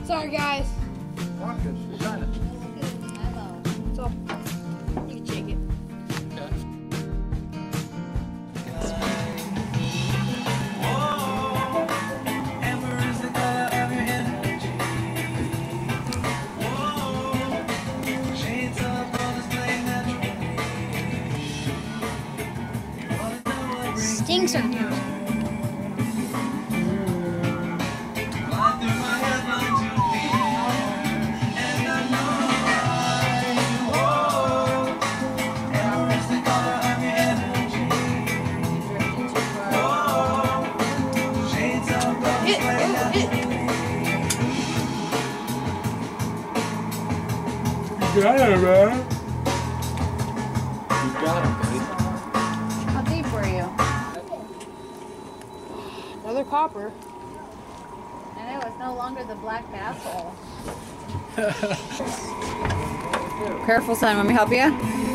Sorry, guys. Watch it. She's trying it. So, you can shake it. Okay. Stinks on here. You got it, man. You got it, buddy. How deep were you? Another popper. And it was no longer the black asshole. Careful, son. Want me to help you?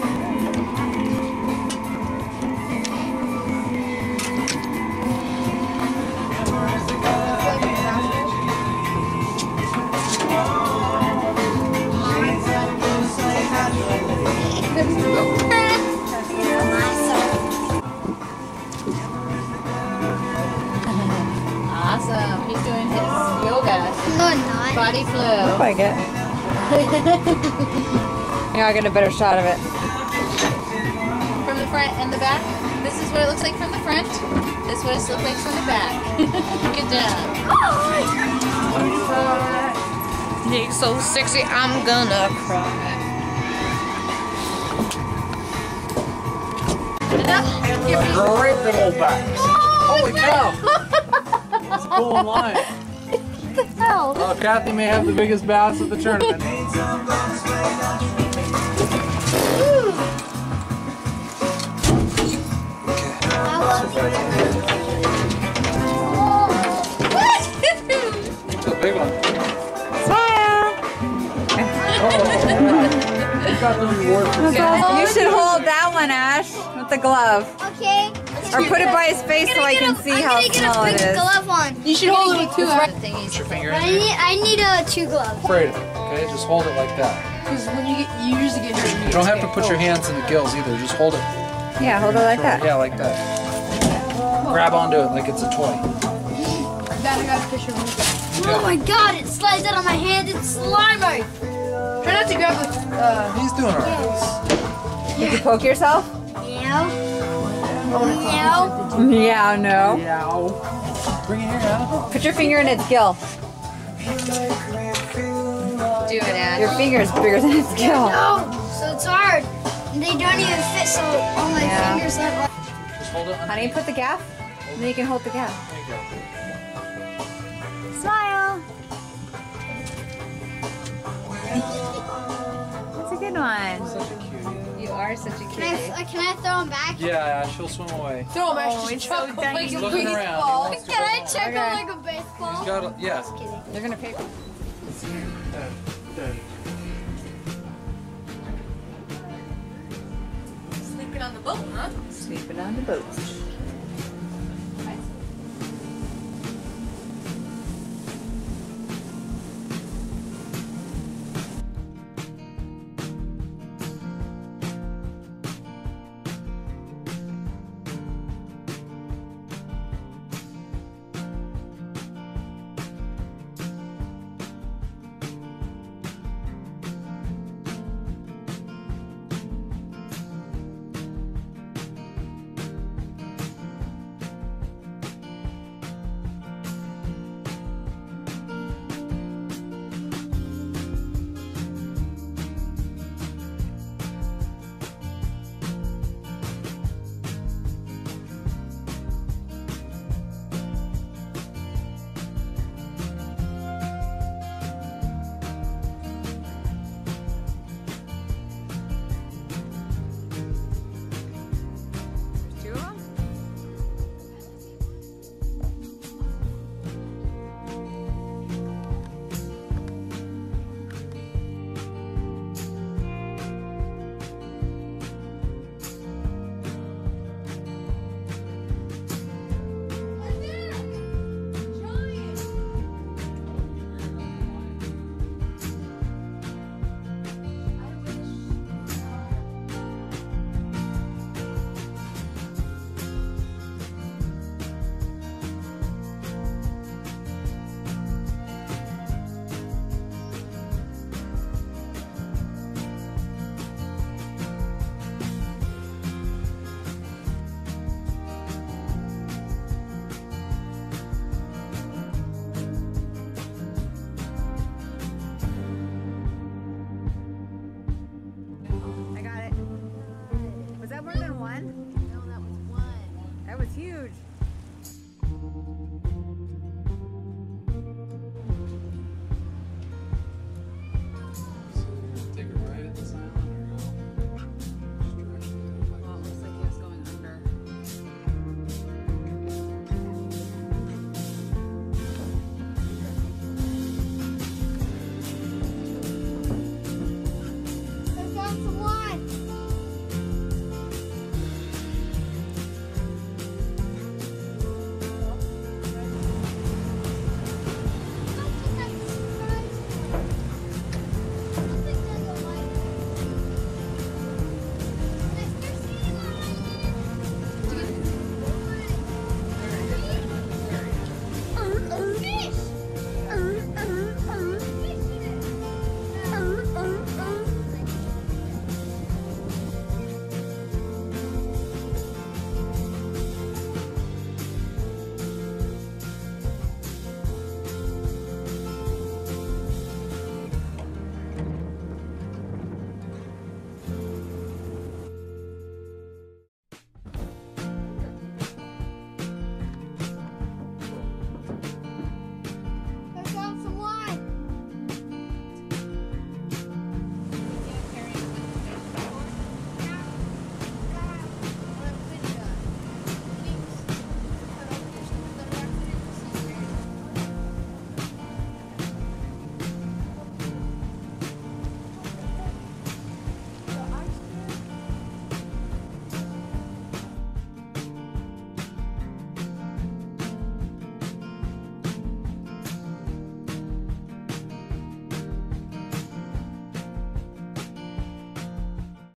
Awesome. He's doing his yoga. No, not. Body flow. Looks like it. Yeah, I'll get a better shot of it. From the front and the back. This is what it looks like from the front. This is what it looks like from the back. Good job. He's so sexy, I'm gonna cry. Great big old back. Holy cow! That's a cool line. What the hell? Oh, Kathy may have the biggest bass at the tournament. That's a big one. Smile! You got the reward for You should hold that one, Ash, with the glove. Okay. Or put it by his face so I can see how small it is. Glove on. You should hold it with two Put your finger in there. I need two gloves. Afraid of it, okay? Just hold it like that. Because when you usually get hurt. You don't have to put your hands in the gills either. Just hold it. Yeah, hold it like that. Yeah, like that. Grab onto it like it's a toy. Dad, I got a picture of me. Oh my god, it slides out of my hand. It's slimy. Try not to grab the. He's doing alright. Did you poke yourself? Yeah. No. Yeah, no. Yeah. Bring it here, Anna. Put your finger in its gill. Do it, Ash. Your finger is bigger than its gill. No. So it's hard. And they don't even fit, so all my fingers are. Just hold it. Honey, put the gaff. And then you can hold the gaff. There you go. Smile. That's a good one. Such a cutie. You are such a Can cutie. I throw them back? Yeah, she'll swim away. Throw them back. Oh, it's so tiny. He's looking around. He wants to Can go I home. check Okay. them like a baseball? He's got a, yes. They're going to pay for Sleeping on the boat, huh? sleeping on the boat.